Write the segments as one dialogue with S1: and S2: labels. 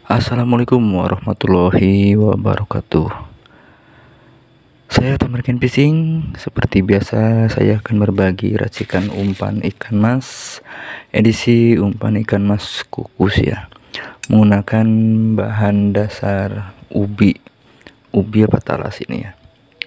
S1: Assalamualaikum warahmatullahi wabarakatuh. Saya Tamarkin Fishing. Seperti biasa, saya akan berbagi racikan umpan ikan mas, edisi umpan ikan mas kukus ya, menggunakan bahan dasar ubi apa talas ini ya.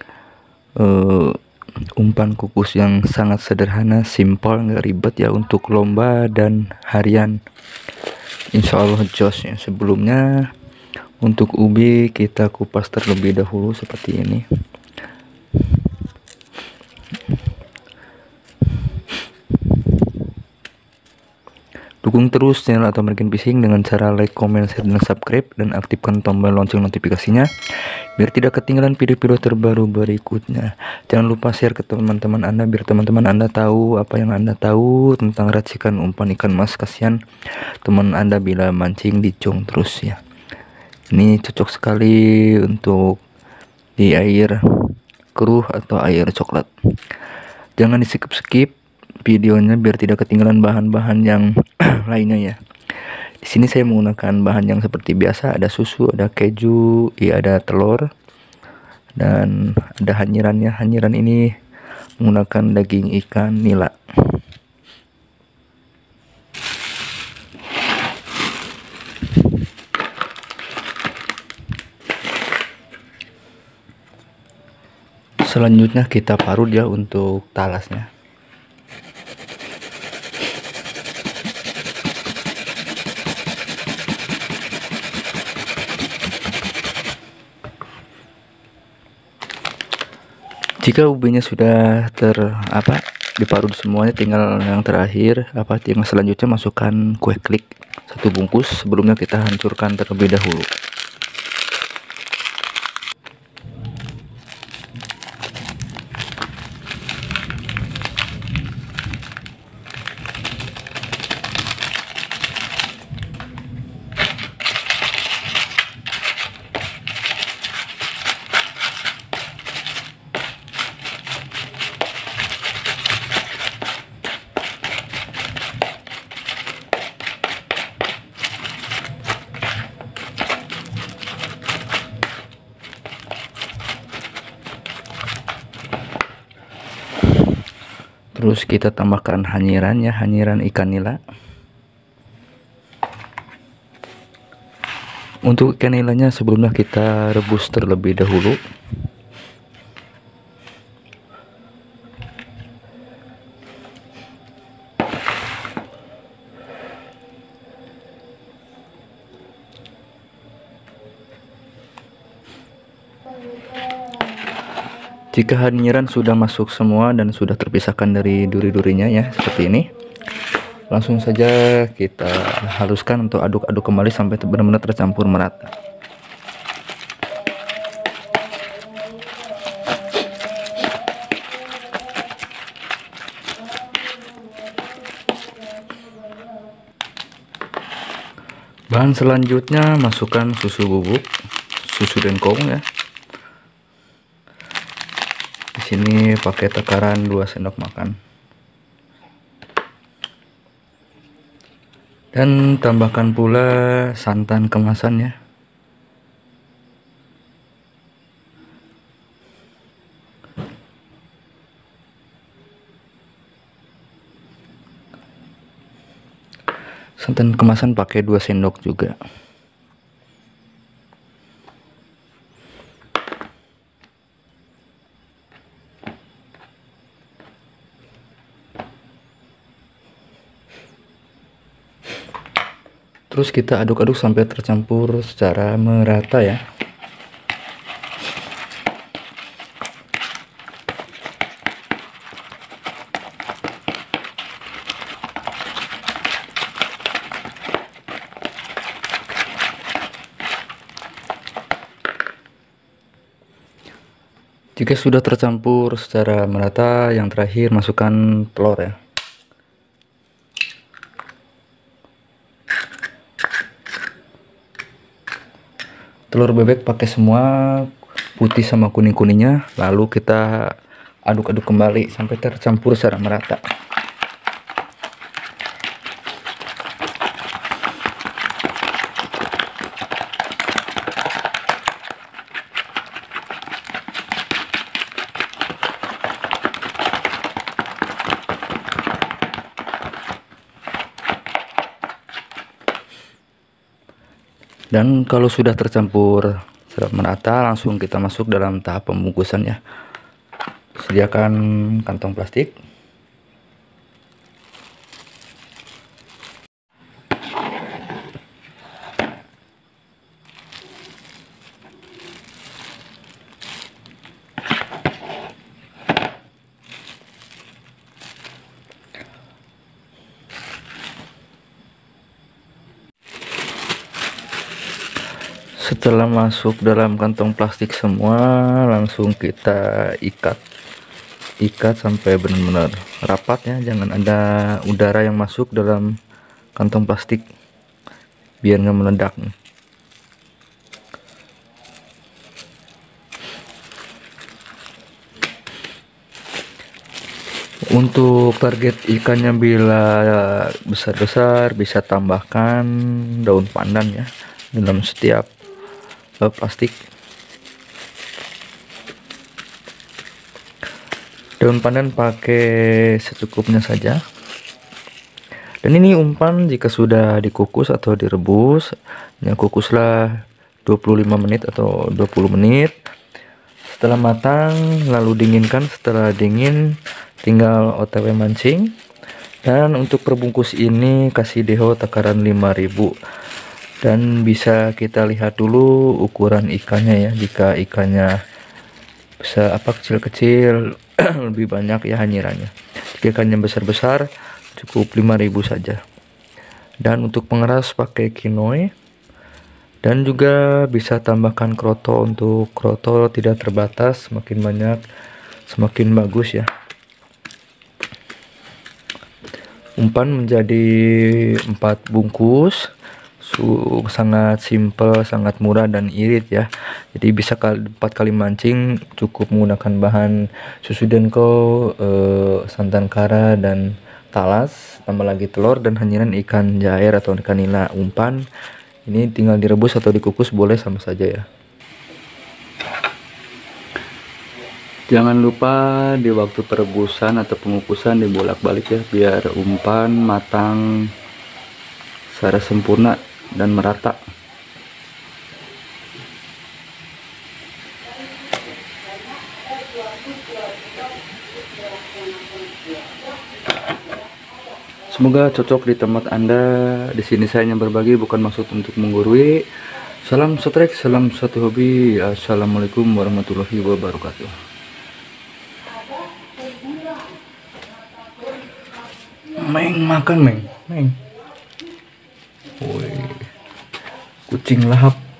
S1: Umpan kukus yang sangat sederhana, simpel, nggak ribet ya untuk lomba dan harian. Insya Allah jos ya. Sebelumnya untuk ubi kita kupas terlebih dahulu seperti ini. Dukung terus channel Tamarkin Fishing dengan cara like, comment, share, dan subscribe, dan aktifkan tombol lonceng notifikasinya biar tidak ketinggalan video-video terbaru berikutnya. Jangan lupa share ke teman-teman Anda biar teman-teman Anda tahu apa yang Anda tahu tentang racikan umpan ikan mas. Kasihan teman Anda bila mancing di jong terus ya. Ini cocok sekali untuk di air keruh atau air coklat. Jangan di skip videonya biar tidak ketinggalan bahan-bahan yang lainnya ya. Di sini saya menggunakan bahan yang seperti biasa, ada susu, ada keju, ya ada telur, dan ada hanyirannya. Hanyiran ini menggunakan daging ikan nila. Selanjutnya kita parut ya untuk talasnya. Jika ubinya sudah diparut semuanya, tinggal yang terakhir yang selanjutnya masukkan kue klik 1 bungkus. Sebelumnya kita hancurkan terlebih dahulu. Terus kita tambahkan hanyirannya, hanyiran ikan nila. Untuk ikan nilanya sebelumnya kita rebus terlebih dahulu. Jika hanyiran sudah masuk semua dan sudah terpisahkan dari duri-durinya ya, seperti ini, langsung saja kita haluskan untuk aduk-aduk kembali sampai benar-benar tercampur merata. Bahan selanjutnya masukkan susu bubuk, susu dengkong ya. Di sini pakai takaran 2 sendok makan. Dan tambahkan pula santan kemasan ya. Santan kemasan pakai 2 sendok juga. Terus kita aduk-aduk sampai tercampur secara merata ya. Jika sudah tercampur secara merata, yang terakhir masukkan telur ya. Telur bebek pakai semua, putih sama kuning-kuningnya, lalu kita aduk-aduk kembali sampai tercampur secara merata. Dan kalau sudah tercampur merata, langsung kita masuk dalam tahap pembungkusan ya. Sediakan kantong plastik. Setelah masuk dalam kantong plastik semua, langsung kita ikat sampai benar-benar rapat ya, jangan ada udara yang masuk dalam kantong plastik biar nggak meledak. Untuk target ikannya bila besar-besar, bisa tambahkan daun pandan ya dalam setiap plastik. Daun pandan pakai secukupnya saja. Dan ini umpan jika sudah dikukus atau direbus, ya kukuslah 25 menit atau 20 menit. Setelah matang lalu dinginkan. Setelah dingin tinggal OTW mancing. Dan untuk perbungkus ini kasih DO takaran 5000. Dan bisa kita lihat dulu ukuran ikannya ya. Jika ikannya bisa kecil-kecil lebih banyak ya hanyirannya. Jika ikannya besar-besar cukup 5000 saja. Dan untuk pengeras pakai kinoy. Dan juga bisa tambahkan kroto. Untuk kroto tidak terbatas, semakin banyak semakin bagus ya. Umpan menjadi 4 bungkus. Sangat simple, sangat murah dan irit ya. Jadi bisa 4 kali mancing, cukup menggunakan bahan susu denko, santan kara dan talas, tambah lagi telur dan hanyiran ikan jair atau ikan nila. Umpan ini tinggal direbus atau dikukus boleh sama saja ya. Jangan lupa di waktu perebusan atau pengukusan dibolak-balik ya, biar umpan matang secara sempurna dan merata. Semoga cocok di tempat Anda. Di sini saya hanya berbagi, bukan maksud untuk menggurui. Salam strike, salam satu hobi. Assalamualaikum warahmatullahi wabarakatuh. Meng makan meng. Woi, kucing lahap.